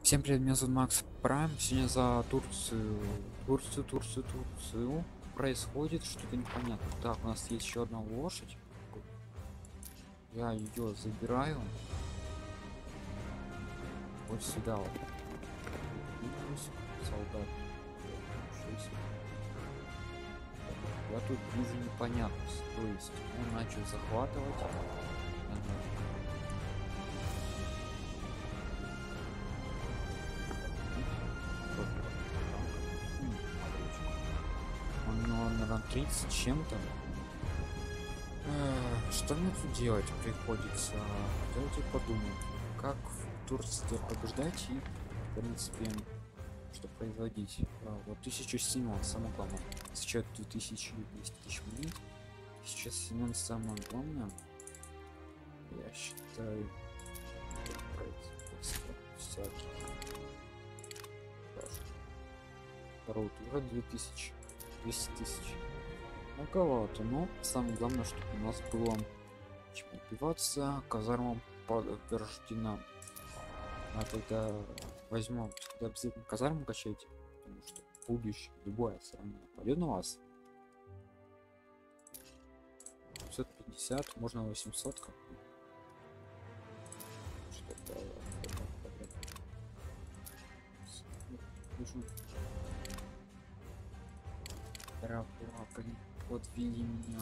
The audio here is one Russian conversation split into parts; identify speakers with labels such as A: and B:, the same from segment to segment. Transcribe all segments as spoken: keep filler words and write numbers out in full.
A: Всем привет, меня зовут Макс Прайм. Сегодня за Турцию, Турцию, Турцию, Турцию происходит что-то непонятно. Так, у нас есть еще одна лошадь. Я ее забираю вот сюда вот. Двигаюсь, солдат. Шесть. Я тут вижу непонятность. То есть он начал захватывать. Ага. Он, наверное, тридцать чем-то. Э, Что мне тут делать приходится? Давайте подумаем, как в Турции побеждать и, в принципе, что производить. А, вот тысяча Семен, самое главное. Сейчас две тысячи двести тысяч монет. Сейчас Семен самое главное. Я считаю, производство всяких. Второй тура две тысячи двести тысяч. Многовато, но самое главное, чтобы у нас было чем добиваться. Казармам подтверждена. А тогда возьмем, тогда обязательно казарму качайте, потому что будущее любая страна пойдет на вас. пятьсот пятьдесят, можно восемьсот как бы. Что-то подвели меня.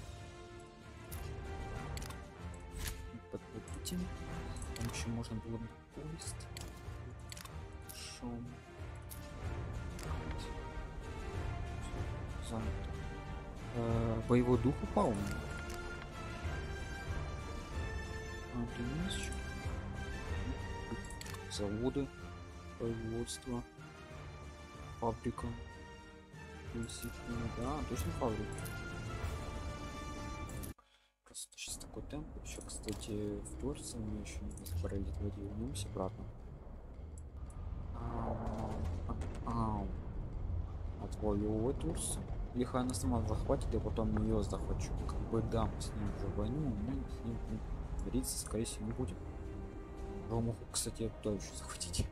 A: Подпустим. Там еще можно было бы поезд. Шум. Занято. Э, боевой дух упал. А, ты у нас еще? Заводы, производство, фабрика. Да, точно фабрика. Просто сейчас такой темп. Еще, кстати, в Турции мы еще не забрали, давайте вернемся обратно. Отвоевывай Турцию. Лихо она сама захватит, и потом ее захвачу. Как бы дам с ним уже войну, мы с ним мириться, скорее всего, не будем. Рому, кстати, то еще захватить.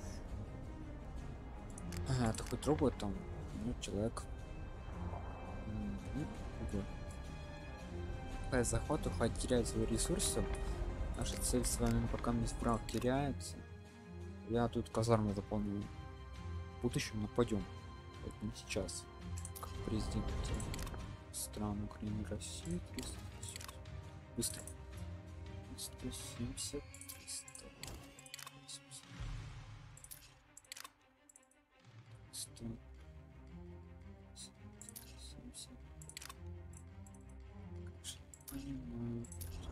A: А, это хоть робот там, ну, человек. По захвату хоть теряет свои ресурсы. Наша цель с вами пока не враг теряется. Я тут казармы заполню. В будущем нападем. Вот не сейчас. Как президент стран Украины, России. триста семьдесят. Быстро. сто семьдесят. сто восемьдесят. сто семьдесят. Понимаю.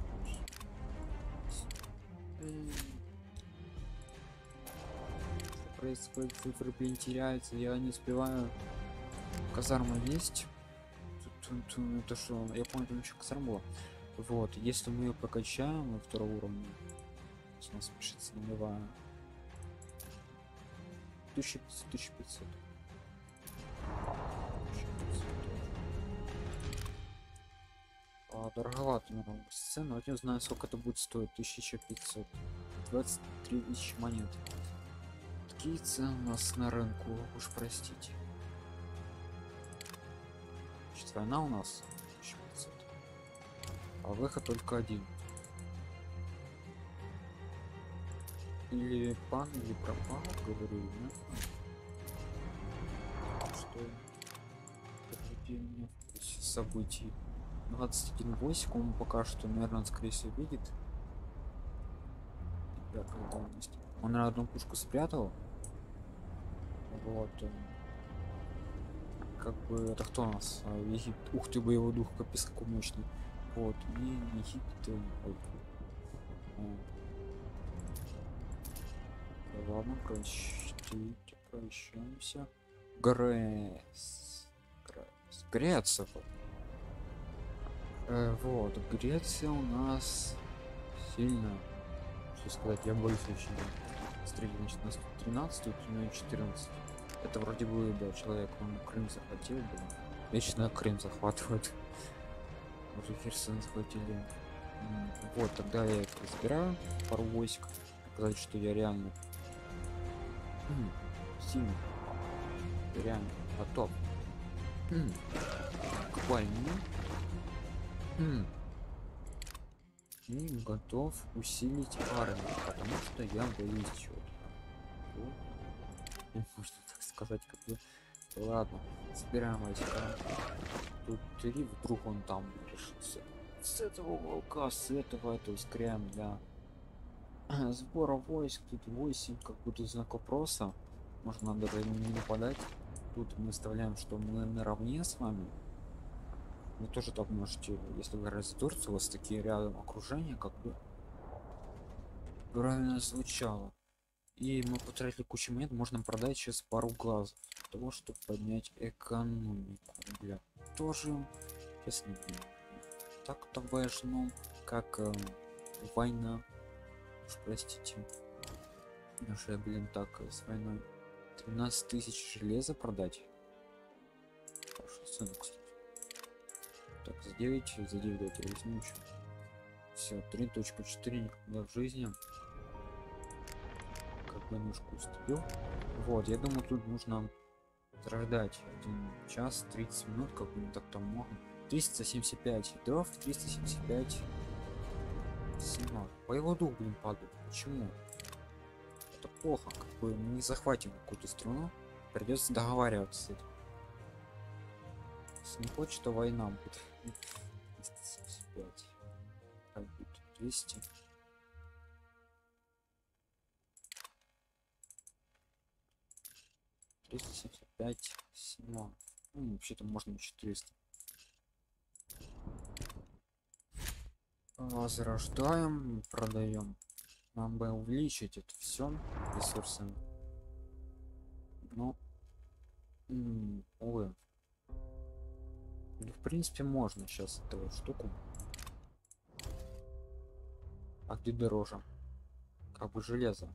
A: Что происходит? Цифры, блин, теряются. Я не успеваю. Казарма есть. Тут, тут, это что? Я помню, там еще казарма была. Вот, если мы ее прокачаем на втором уровне, у нас пишется нулевая. тысяча пятьсот, тысяча пятьсот. А, дороговато, наверное, сцена. Вот не знаю, сколько это будет стоить. тысяча пятьсот. двадцать три тысячи монет. Такие цены у нас на рынку, уж простите. Значит, война у нас тысяча пятьсот. А выход только один. Или пан, или пропал, говорю, нет? Что подожди меня в курсе событий. двадцать один восемь, он пока что, наверное, скорее всего видит. Да, готовность. Он на одну пушку спрятал. Вот. Как бы это кто у нас? А, Египет. Ух ты, боевой дух, капец какой мощный. Вот. И Египет. Ой. Да ладно, прощайте, прощаемся. Грейс. Грейс. Греция. Э, вот, Греция у нас сильно. Что сказать, я боюсь очень. Смотрите, значит, у нас тут тринадцать, тут у меня четырнадцать. Это вроде бы, да, человек, он Крым захватил, да. Вечно Крым захватывает. Уже Херсон захватили. М, Вот, тогда я их разбираю, пару войск. Показать, что я реально М, сильно. Реально готов. М, к войне. М, и готов усилить армию, потому что я боюсь чего-то. Вот. Ну, можно так сказать, как бы. Ладно, собираем войска. Тут три, вдруг он там решится. С этого волка, с этого, это ускоряем для сбора войск. Тут восемь, как будто знак вопроса. Можно даже не нападать. Тут мы вставляем, что мы наравне с вами. Вы тоже так можете, если вы раз Турцию, у вас такие рядом окружения, как бы правильно звучало. И мы потратили кучу монет, можно продать сейчас пару глазов для того, чтобы поднять экономику. Бля, тоже сейчас не знаю. Так-то важно, как э, война. Уж простите. Наша, блин, так э, с войной. тринадцать тысяч железа продать. Хорошая цена, кстати. Так, за девять, за девять давайте возьмем еще. Все, три точка четыре никогда в жизни. Как бы немножко уступил. Вот, я думаю, тут нужно страдать один час тридцать минут, как бы не так там много. триста семьдесят пять дров, триста семьдесят пять сигнал. Боевой дух, блин, падает. Почему? Это плохо, как бы мы не захватим какую-то страну, придется договариваться с этим. Если не хочет, то война будет. триста семьдесят пять. Как будет? двести. триста семьдесят пять сигнал. Ну, вообще-то можно четыреста. Возрождаем, продаем. Нам бы увеличить это все ресурсами. Ну, увы. Ну, в принципе, можно сейчас эту штуку. А где дороже? Как бы железо.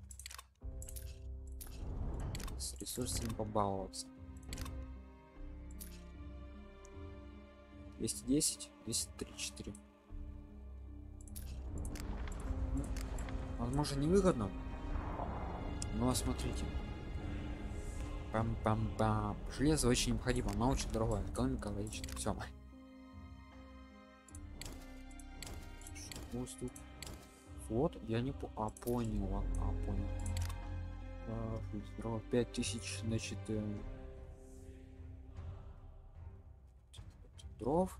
A: С ресурсами побаловаться. двести десять, двести тридцать четыре. Ну, возможно, невыгодно. Но смотрите. Пам-пам-пам. Железо очень необходимо, оно очень дорогое. Экономика логично. Все. Тут флот, я не по а понял, а понял. А, пять тысяч, значит, э... дров.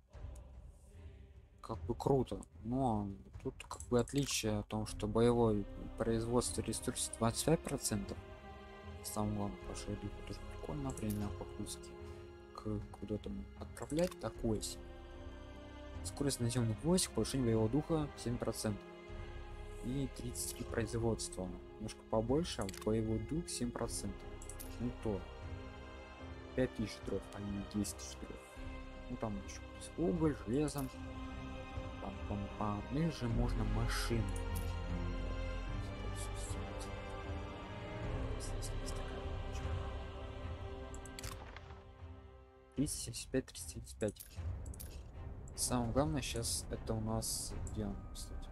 A: Как бы круто, но тут как бы отличие о том, что боевой производство ресурсов двадцать пять процентов. Самое главное, пошли тоже прикольно время по-русски куда-то отправлять такой. Скорость наземных войск, повышение боевого духа семь процентов и тридцать три производства. Немножко побольше, а боевой дух семь процентов. Ну то пять тысяч дров, а не десять тысяч дров. Ну там еще уголь, железо. Пам-пам-пам. Или же можно машины. триста семьдесят пять, триста семьдесят пять. Самое главное сейчас это у нас где он, кстати?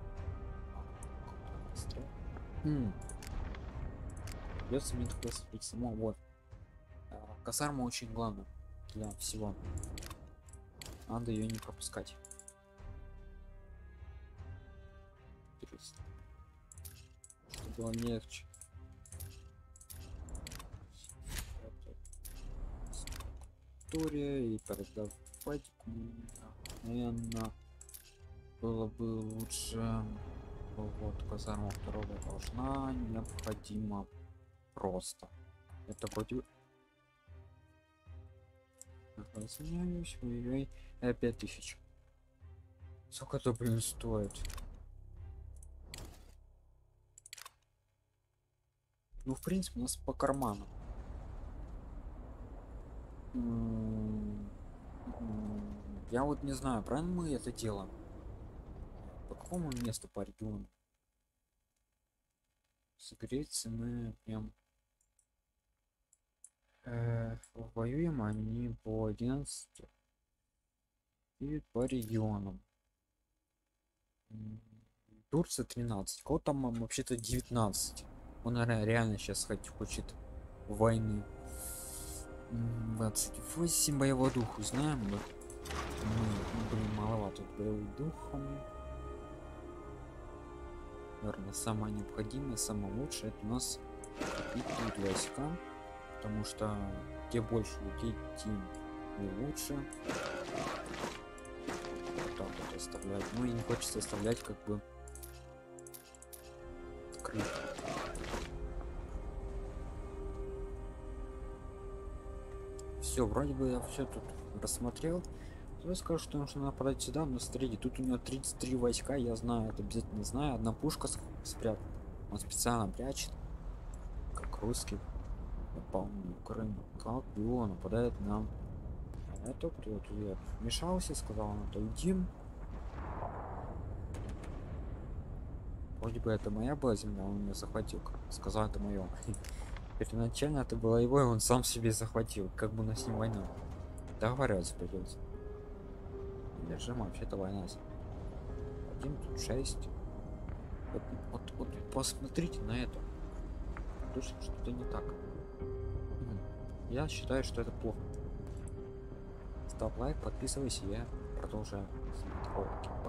A: Хм. Придется мне такое смотреть само. Вот. Казарма очень главное для всего. Надо ее не пропускать. Чтобы было легче. История и продавать, наверное, было бы лучше. Вот казарма второго должна необходимо просто. Это вроде извиняюсь, ой, пять тысяч. Сколько это, блин, стоит? Ну, в принципе, у нас по карману. Я вот не знаю, правильно мы это делаем? По какому месту по региону? Согреться мы прям э, воюем они по одиннадцати и по регионам. Турция тринадцать, кого там вообще-то девятнадцать. Он ре- реально сейчас хоть хочет войны. М, двадцать восемь боевого духа знаем, да? Мы, ну, блин, маловато боевым духом. Наверное, самое необходимое, самое лучшее это у нас и тут войска, потому что где больше людей, тем и лучше. Вот так вот оставлять. Ну и не хочется оставлять как бы открыто. Все, вроде бы я все тут рассмотрел. Я скажу, что нужно нападать сюда, но смотрите, тут у него тридцать три войска, я знаю, это обязательно знаю. Одна пушка спрятана. Он специально прячет, как русский напал на Украину. Как его нападает нам? А это кто тут я вмешался, сказал, он отойдим. Вроде бы это моя была земля, он меня захватил. Сказал, это мое. Первоначально это было его, и он сам себе захватил, как бы у нас не война. Договариваться придется. Держим, вообще-то война. Один тут шесть. Вот, вот, вот посмотрите на это. Точно что-то не так. Мгм. Я считаю, что это плохо. Ставь лайк, подписывайся, я продолжаю снимать ролики.